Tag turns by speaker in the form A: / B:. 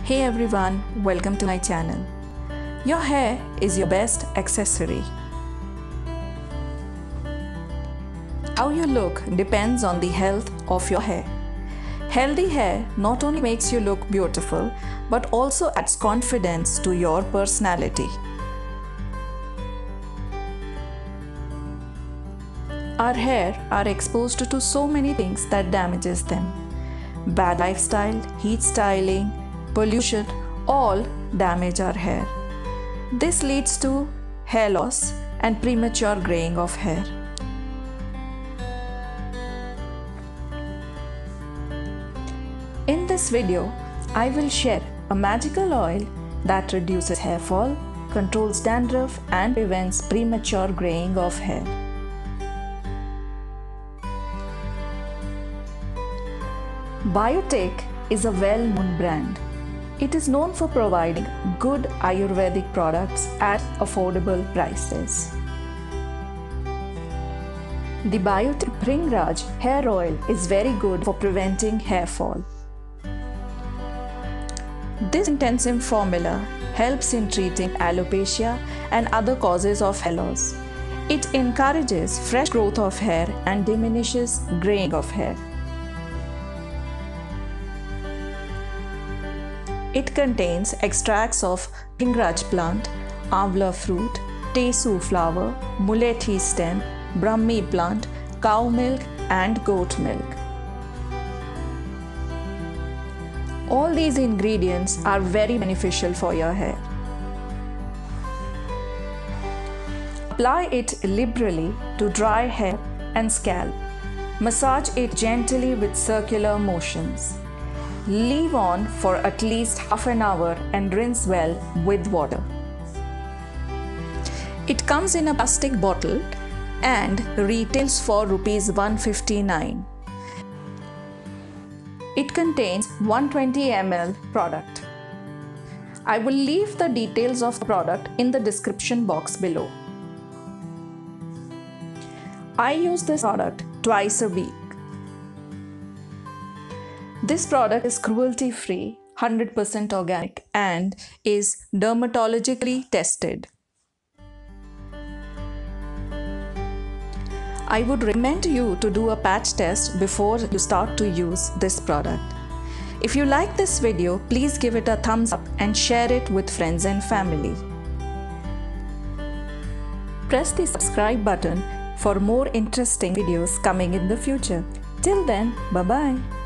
A: Hey everyone, welcome to my channel. Your hair is your best accessory. How you look depends on the health of your hair. Healthy hair not only makes you look beautiful, but also adds confidence to your personality. Our hair are exposed to so many things that damages them. Bad lifestyle, heat styling, pollution, all damage our hair. This leads to hair loss and premature graying of hair. In this video, I will share a magical oil that reduces hair fall, controls dandruff and prevents premature graying of hair. Biotique is a well-known brand. It is known for providing good Ayurvedic products at affordable prices. The Biotique Bhringraj hair oil is very good for preventing hair fall. This intensive formula helps in treating alopecia and other causes of hair loss. It encourages fresh growth of hair and diminishes graying of hair. It contains extracts of Bhringraj plant, Amla fruit, Tesu flower, Mulethi stem, Brahmi plant, cow milk and goat milk. All these ingredients are very beneficial for your hair. Apply it liberally to dry hair and scalp. Massage it gently with circular motions. Leave on for at least half an hour and rinse well with water. It comes in a plastic bottle and retails for ₹159. It contains 120 ml product. I will leave the details of the product in the description box below. I use this product twice a week. This product is cruelty-free, 100% organic and is dermatologically tested. I would recommend you to do a patch test before you start to use this product. If you like this video, please give it a thumbs up and share it with friends and family. Press the subscribe button for more interesting videos coming in the future. Till then, bye-bye.